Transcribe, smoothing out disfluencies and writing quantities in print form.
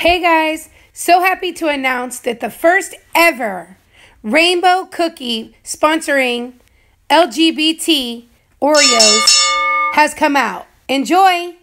Hey guys, so happy to announce that the first ever rainbow cookie sponsoring LGBT Oreos has come out. Enjoy!